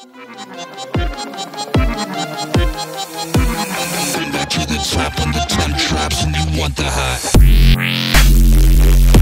Bring back to the top on the 10 traps and you want the hot.